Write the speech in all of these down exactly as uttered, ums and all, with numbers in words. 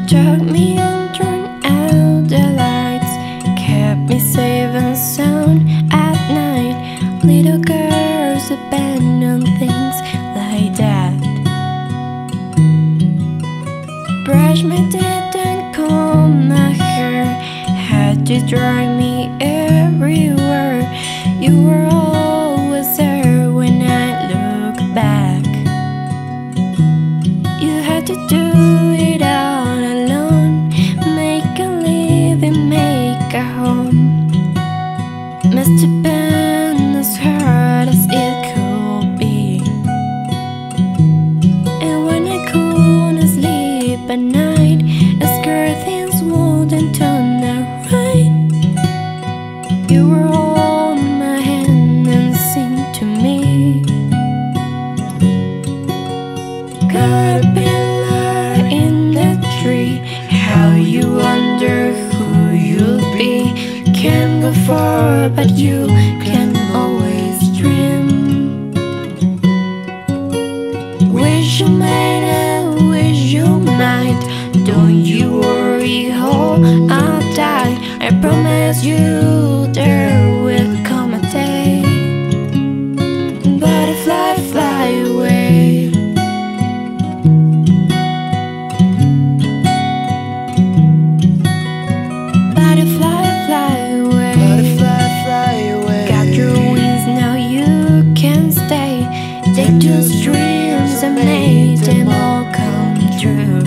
took me and turned out the lights, kept me safe and sound at night. Little girls abandon things like that. Brush my teeth and comb my hair, had to drag me everywhere. You were always there when I look back. You had to do it all alone, make a living, make a home. Must have been as hard as it could be. And when I couldn't sleep at night, I scared things wouldn't turn out right. You were on my hand and sing to me. Caterpillar in the tree, how you wonder who you'll be. Can't go far, but you can always dream. Wish you might, I wish you might. Don't you worry, oh, I'll die. I promise you there will come a day. Butterfly, fly away. Butterfly, fly away. Butterfly, fly away. Got your wings, now you can stay. Take those dreams and make them all come true.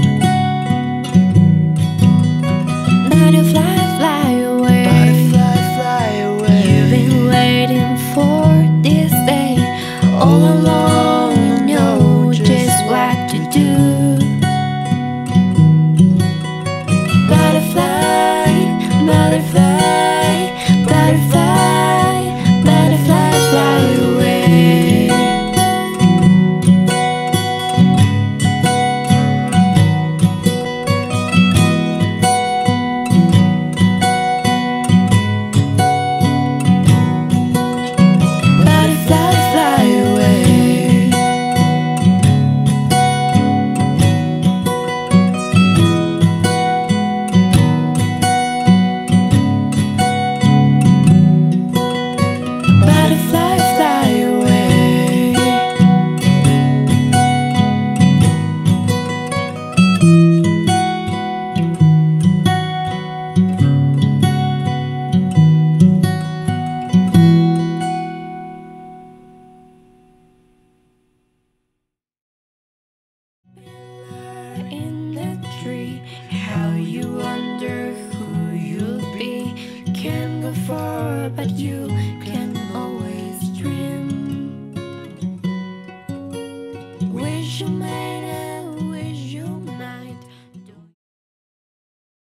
Butterfly, fly away. Butterfly, fly away. You've been waiting for this day all along. You know just what to do. Butterfly, butterfly, butterfly, butterfly, fly away. Butterfly, fly away. Butterfly, fly away. In the tree, how you wonder who you'll be. Can't go far, but you can